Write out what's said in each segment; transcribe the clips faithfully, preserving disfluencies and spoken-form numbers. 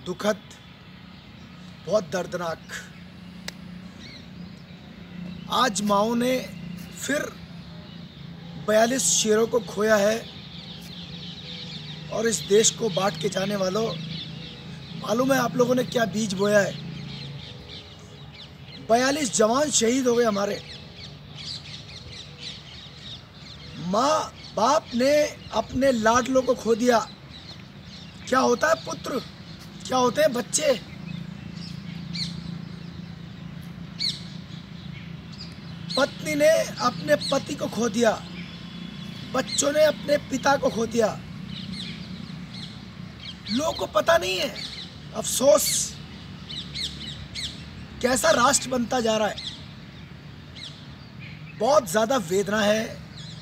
दुखद, बहुत दर्दनाक। आज माओ ने फिर बयालीस शेरों को खोया है और इस देश को बांट के जाने वालों, मालूम है आप लोगों ने क्या बीज बोया है? बयालीस जवान शहीद हो गए हमारे। माँ बाप ने अपने लाडलों को खो दिया। क्या होता है पुत्र, क्या होते हैं बच्चे? पत्नी ने अपने पति को खो दिया, बच्चों ने अपने पिता को खो दिया। लोगों को पता नहीं है। अफसोस, कैसा राष्ट्र बनता जा रहा है। बहुत ज्यादा वेदना है।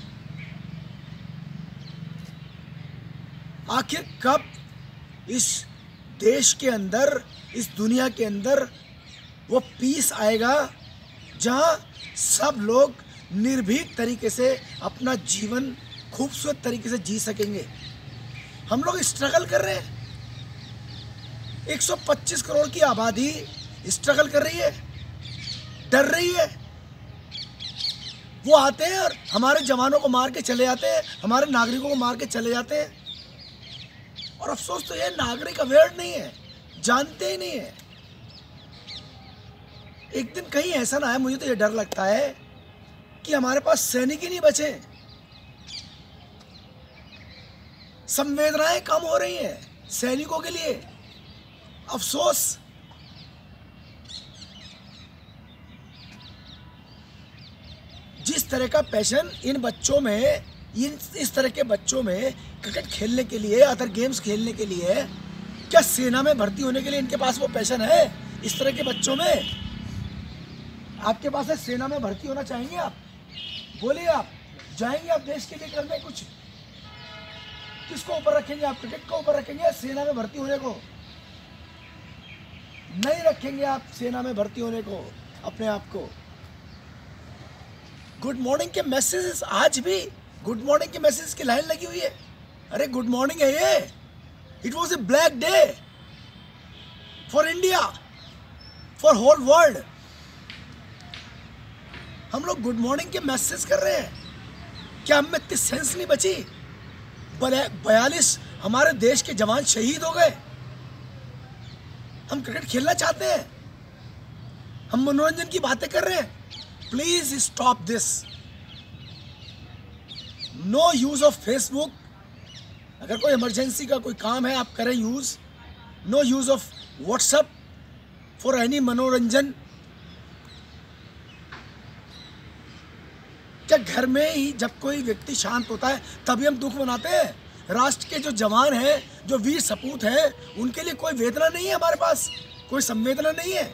आखिर कब इस देश के अंदर, इस दुनिया के अंदर वो पीस आएगा जहां सब लोग निर्भीक तरीके से अपना जीवन खूबसूरत तरीके से जी सकेंगे। हम लोग स्ट्रगल कर रहे हैं। एक सौ पच्चीस करोड़ की आबादी स्ट्रगल कर रही है, डर रही है। वो आते हैं और हमारे जवानों को मार के चले जाते हैं, हमारे नागरिकों को मार के चले जाते हैं। और अफसोस तो ये नागरिक अवेयर नहीं है, जानते ही नहीं है। एक दिन कहीं ऐसा ना है, मुझे तो ये डर लगता है कि हमारे पास सैनिक ही नहीं बचे। संवेदनाएं कम हो रही हैं सैनिकों के लिए। अफसोस। जिस तरह का पैशन इन बच्चों में, इन इस तरह के बच्चों में क्रिकेट खेलने के लिए, अदर गेम्स खेलने के लिए, क्या सेना में भर्ती होने के लिए इनके पास वो पैशन है? इस तरह के बच्चों में आपके पास है? सेना में भर्ती होना चाहेंगे आप? बोलिए, आप जाएंगे आप देश के लिए करने कुछ? किसको ऊपर रखेंगे आप? क्रिकेट को ऊपर रखेंगे? सेना में भर्ती होने को नहीं रखेंगे आप। सेना में भर्ती होने को अपने आप को। गुड मॉर्निंग के मैसेजेस, आज भी गुड मॉर्निंग के मैसेज की लाइन लगी हुई है। अरे गुड मॉर्निंग है ये। It was a black day for India, for whole world. हम लोग गुड मॉर्निंग के मैसेज कर रहे हैं। क्या हम में इतनी सेंस नहीं बची? बयालीस हमारे देश के जवान शहीद हो गए। हम क्रिकेट खेलना चाहते हैं, हम मनोरंजन की बातें कर रहे हैं। Please stop this. No use of Facebook. अगर कोई इमरजेंसी का कोई काम है आप करें use. No use of WhatsApp for any मनोरंजन। क्या घर में ही जब कोई व्यक्ति शांत होता है तभी हम दुख मनाते हैं? राष्ट्र के जो जवान हैं, जो वीर सपूत हैं, उनके लिए कोई वेदना नहीं है हमारे पास, कोई संवेदना नहीं है।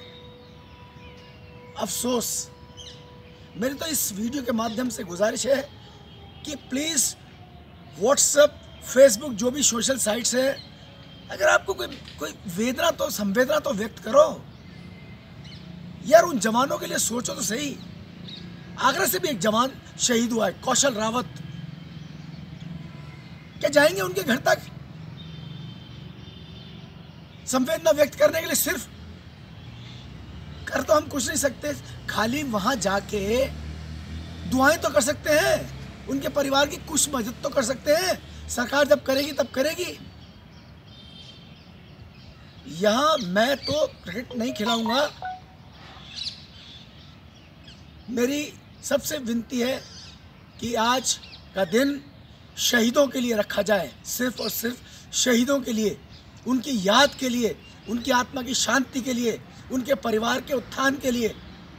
अफसोस। मेरी तो इस वीडियो के माध्यम से गुजारिश है कि प्लीज़ व्हाट्सएप, फेसबुक, जो भी सोशल साइट्स हैं, अगर आपको कोई कोई वेदना तो, संवेदना तो व्यक्त करो यार। उन जवानों के लिए सोचो तो सही। आगरा से भी एक जवान शहीद हुआ है, कौशल रावत। क्या जाएंगे उनके घर तक संवेदना व्यक्त करने के लिए? सिर्फ कर तो हम कुछ नहीं सकते, खाली वहां जाके दुआएं तो कर सकते हैं, उनके परिवार की कुछ मदद तो कर सकते हैं। सरकार जब करेगी तब करेगी। यहां मैं तो क्रिकेट नहीं खिलाऊंगा। मेरी सबसे विनती है कि आज का दिन शहीदों के लिए रखा जाए, सिर्फ और सिर्फ शहीदों के लिए, उनकी याद के लिए, उनकी आत्मा की शांति के लिए, उनके परिवार के उत्थान के लिए।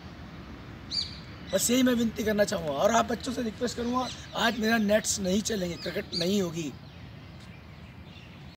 बस यही मैं विनती करना चाहूँगा। और आप बच्चों से रिक्वेस्ट करूँगा, आज मेरा नेट्स नहीं चलेंगे, क्रिकेट नहीं होगी।